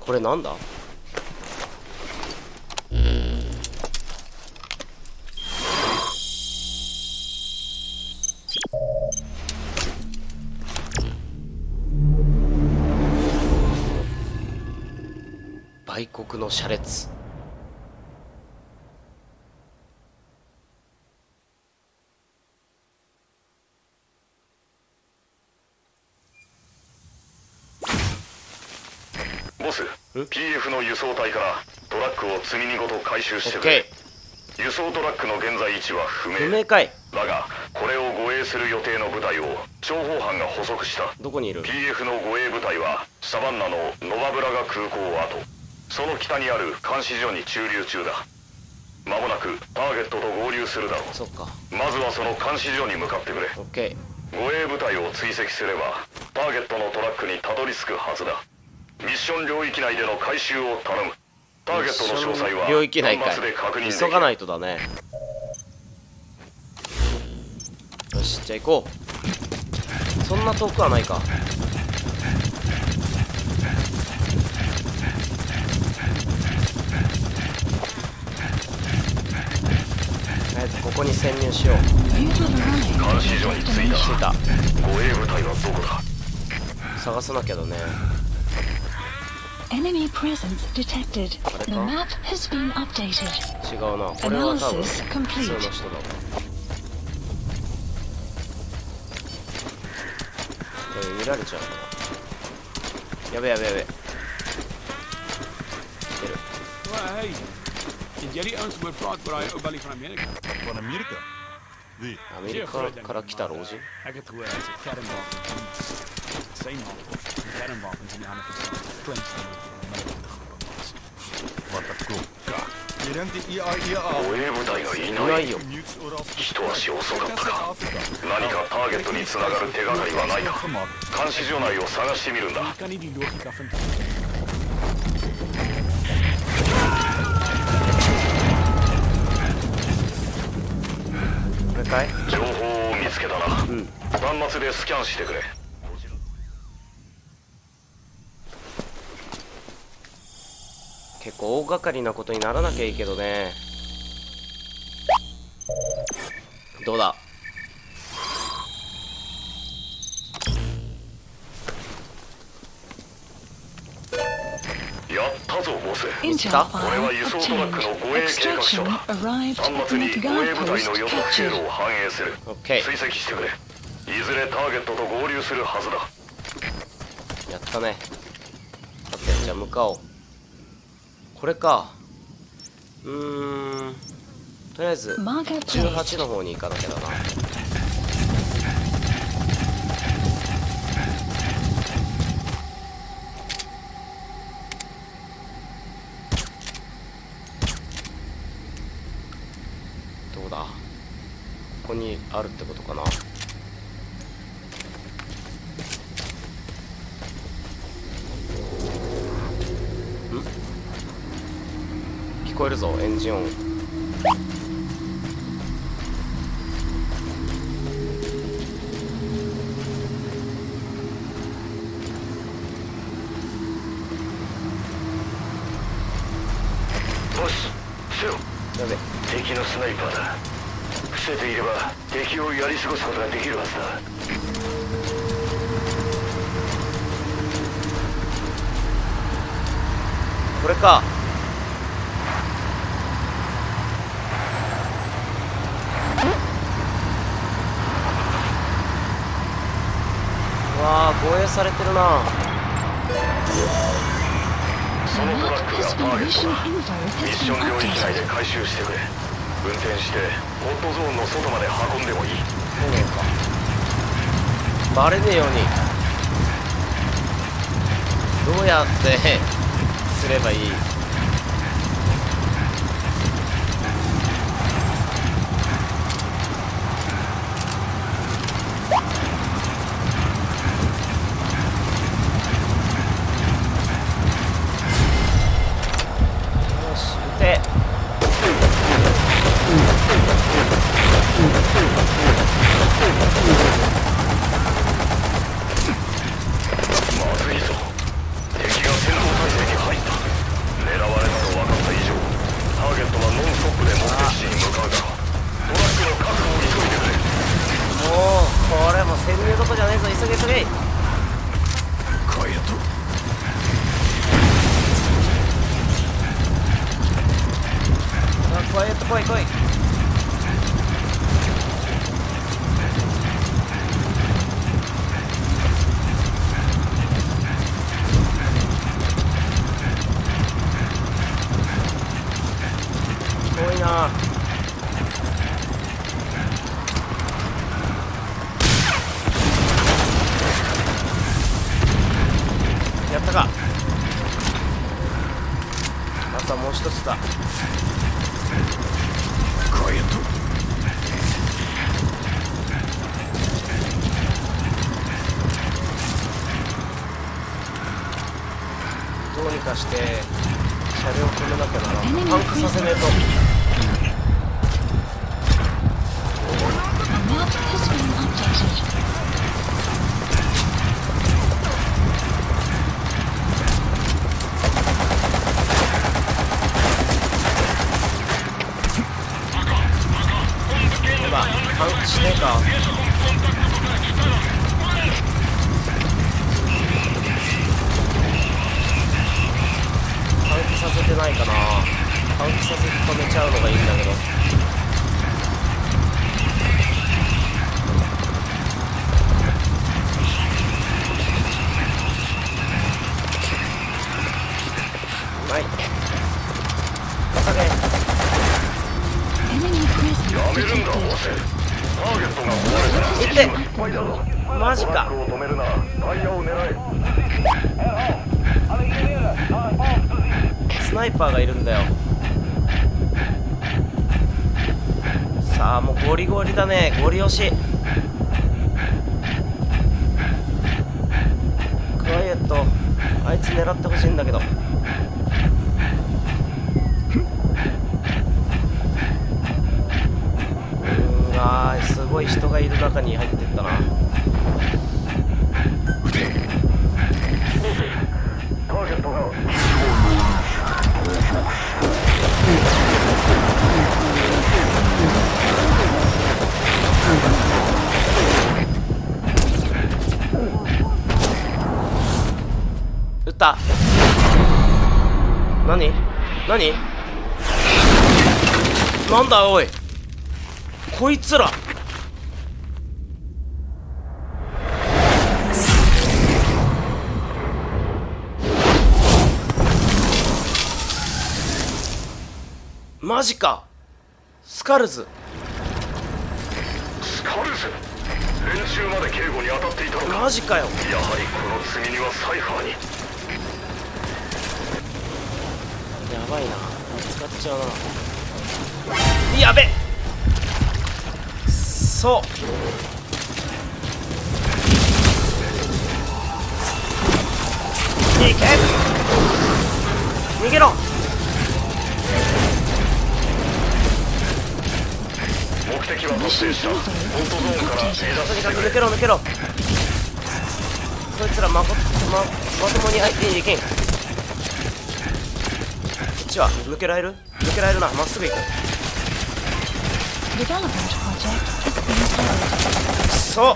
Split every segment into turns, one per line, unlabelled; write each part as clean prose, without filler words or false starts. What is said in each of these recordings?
これなんだ？売国の車列。
ボス、PF の輸送隊からトラックを積み荷ごと回収してくれ。
オッケ
輸送トラックの現在位置は不明。
ー。不明かい。
だがこれを護衛する予定の部隊を諜報班が捕捉した。
どこにいる？
PF の護衛部隊はサバンナのノバブラガ空港跡、その北にある監視所に駐留中だ。間もなくターゲットと合流するだろう。
そっか。
まずはその監視所に向かってくれ。
オッケ
護衛部隊を追跡すればターゲットのトラックにたどり着くはずだ。ミッション領域内での回収を頼む。ターゲットの詳細は
領域内かい。
端末で確認できる。
急がないとだね。よし、じゃあ行こう。そんな遠くはないか。ここに潜入しよう。
監視所に着いた。
着いた。
護衛部隊はどこだ？
探さなきゃだね。
Enemy presence detected. The map has been updated.
違うな。これは多分
Analysis
普通
complete.
の人だ。見られちゃうな。やべやべやべ。来てる。
Hey, jullie ons wordt praat voor hij ook wel van Amerika.
Van Amerika? Wie?
アメリカから来た老人。
Ik heb gehoord dat ze kernwapens zijn kernwapens in de handen van Clinton.
Wat een klokka. Je rent de IAEA
護衛部隊がい
い
な。
ないいよ。
一足遅かったか。何かターゲットにつながる手がかりはないか。監視所内を探してみるんだ。
Ik kan niet die logica van.
これかい？
情報を見つけたな。端末でスキャンしてくれ。
結構大掛かりなことにならなきゃいいけどね。どうだ？
やったぞボス。
Intel
これは
file
輸送トラックの
obtained.
護衛計画書
Extraction
だ。
arrived
端末
in
に
the
護衛部隊
guard
の
post
予測経
captured.
路を反映する。
オッケー。
追跡してくれ。いずれターゲットと合流するはずだ。
やったね。オッケー、じゃあ向かおう。これか。とりあえず
Marker
18の方に行かなきゃだな。どうだ？ここにあるってことかな。聞こえるぞ、エンジン音。
ボス、伏せろ。
やべ、
敵のスナイパーだ。伏せていれば敵をやり過ごすことができるはずだ。
これか。うわあ、護衛されてるな。
そのトラックがターゲットだ。ミッション領域内で回収してくれ。運転してホットゾーンの外まで運んでもいい。
そうなのか。バレねえように。どうやってすればいい？よし、撃て。
まずいぞ。敵が戦闘態勢に入った。
来い来い。遠いな。やったか。あとはもう一つだ。どうにかして車両を止めなきゃならん。パンクさせねえと。
The map has been updated.
ほら、パンクしねえか。パンクさせてないかな。パンクさせて止めちゃうのがいいんだけど。はい。下げ。
Enemy presence
やめるんだボ
detected.
ス。ターゲットが壊れたら
いって
失敗だぞ。
マジか。
トラックを止めるな。タイヤを狙え。
スナイパーがいるんだよ。さあもうゴリゴリだね。ゴリ押し。クワイエット、あいつ狙ってほしいんだけど。すごい人がいる中に入ってったな。
ターゲットが
撃った。何何なんだおい、こいつら。マジか。スカルズ。
スカルズ。連中まで警護に当たっていたのか。
マジかよ。
やはりこの次にはサイファーに。
やばいな、使っちゃうな。やべっ。そういけ、逃げろ。
目的は達成した。ホットゾーンから離脱
とにかく
してくれ。
抜けろ抜けろ。こいつらまともに相手にできん。こっちは抜けられるな。まっすぐ行く。
Development project has been started.
そう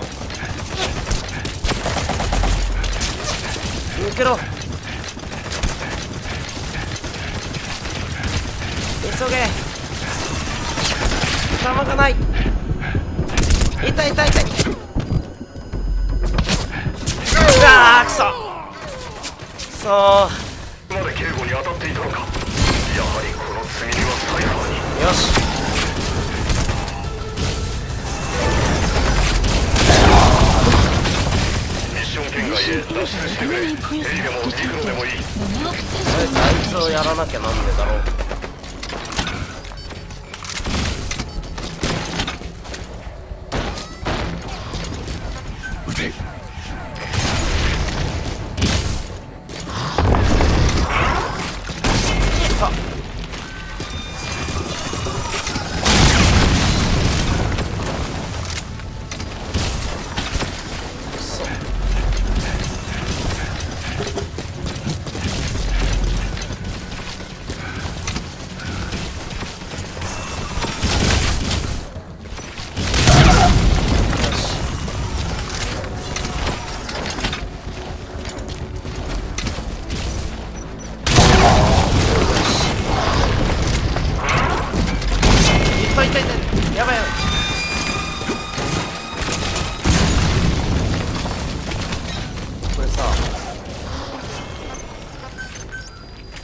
抜けろ。急げ。弾がない。痛い痛い痛い。あーくそ。そう
まで警護に当たっていたのか。やはりこの次にはサイファーに。
よし。
ミッション圏外へ脱出してくれ。ヘリでも陸路でもいい。
The map
とり
has
あえずあいつをやらなきゃなんねえだろう。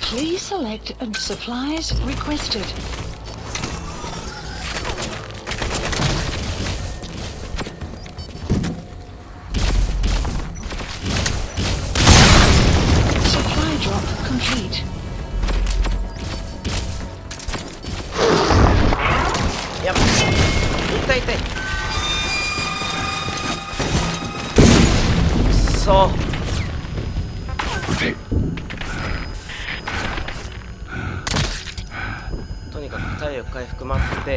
Please select and supplies requested. Supply drop complete.
やばい痛い痛い。そうとにかく体力回復待って。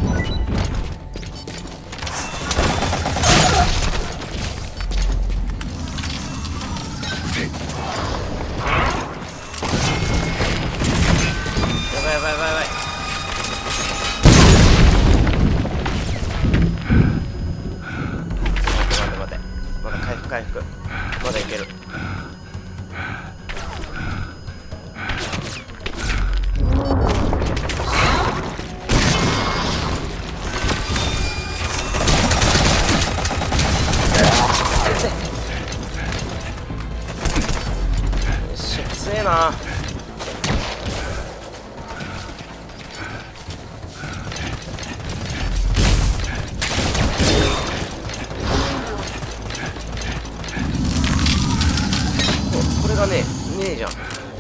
やばいやばいやばいやばい。待てまだ回復まだいける。強えな。これがねえじゃん。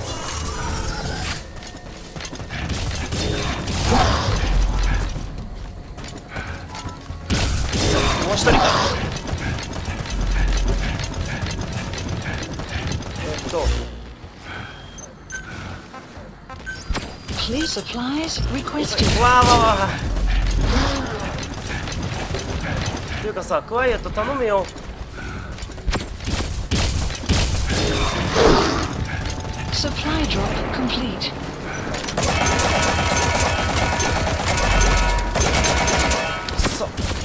もう一人か。
Please supplies requested.
わーわーわー。っていうかさ、クワイエット頼むよ。
Supply drop complete.
そう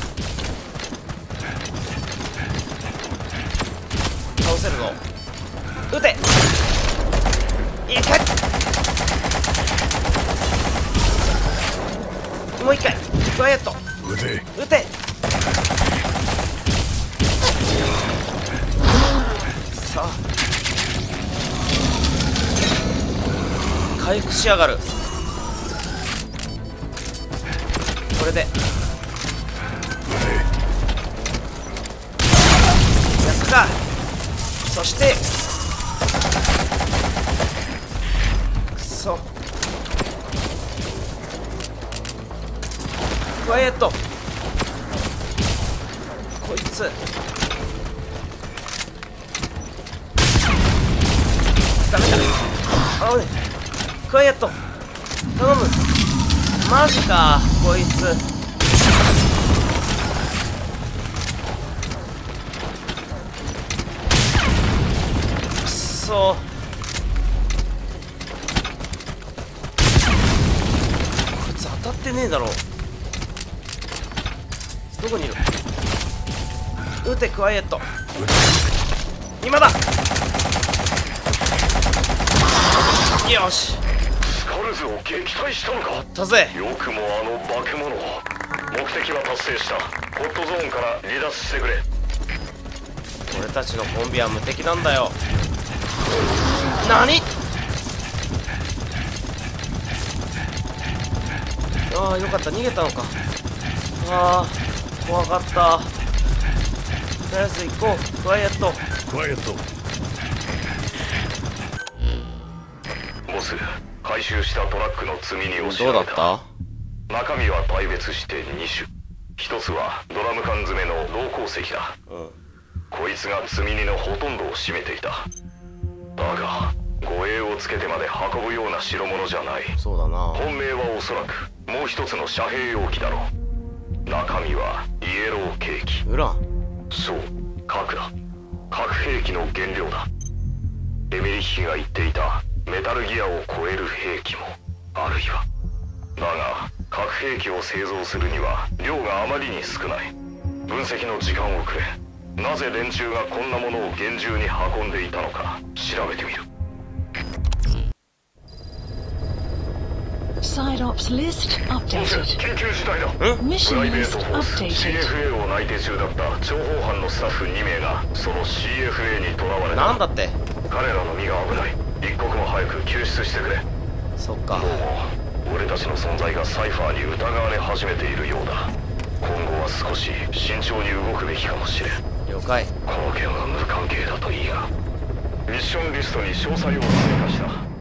倒せるぞ。撃て。いけ。もう一回クワイエット撃て。さあ回復しやがる。これでやったか。そしてくそクワイエットこいつダメだ。あおいクワイエット頼む。マジかこいつ。くそこいつ当たってねえだろ。どこにいる。撃てクワイエット。今だ。よし
スカルズを撃退したのか。
やったぜ。
よくもあの化け物を。目的は達成した。ホットゾーンから離脱してくれ。
俺たちのコンビは無敵なんだよ。何。ああよかった逃げたのか。ああ怖かった。とりあえず行こうクワイエット。
ボス、回収したトラックの積み荷を調
どうだ
べ。
ったた。
中身は大別して2種。一つはドラム缶詰の銅鉱石だ。こいつが積み荷のほとんどを占めていた。だが護衛をつけてまで運ぶような代物じゃない。
そうだな。
本命はおそらくもう一つの遮蔽容器だろう。中身はイエローケーキ。
ウラン。
そう核だ。核兵器の原料だ。エミリッヒが言っていたメタルギアを超える兵器もあるいは。だが核兵器を製造するには量があまりに少ない。分析の時間をくれ。なぜ連中がこんなものを厳重に運んでいたのか調べてみる。
Side ops list
ボス、
updated.
緊急事態だ。プ
Mission
ライベー
list
トフォース
updated.
CFA を内定中だった諜報班のスタッフ2名がその CFA に囚われた。
なんだって。
彼らの身が危ない。一刻も早く救出してくれ。
そっか。
どうも俺たちの存在がサイファーに疑われ始めているようだ。今後は少し慎重に動くべきかもしれん。
了解。
この件は無関係だといいが。ミッションリストに詳細を追加した。